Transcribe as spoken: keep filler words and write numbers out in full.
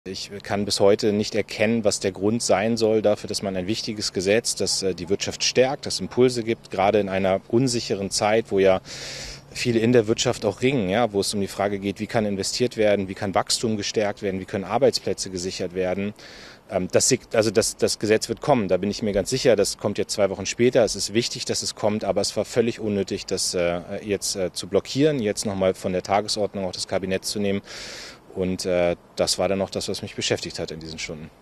Ich kann bis heute nicht erkennen, was der Grund sein soll dafür, dass man ein wichtiges Gesetz, das die Wirtschaft stärkt, das Impulse gibt, gerade in einer unsicheren Zeit, wo ja viele in der Wirtschaft auch ringen, ja, wo es um die Frage geht, wie kann investiert werden, wie kann Wachstum gestärkt werden, wie können Arbeitsplätze gesichert werden. Das, also das, das Gesetz wird kommen, da bin ich mir ganz sicher, das kommt jetzt zwei Wochen später. Es ist wichtig, dass es kommt, aber es war völlig unnötig, das jetzt zu blockieren, jetzt nochmal von der Tagesordnung auch des Kabinetts zu nehmen. Und äh, das war dann auch das, was mich beschäftigt hat in diesen Stunden.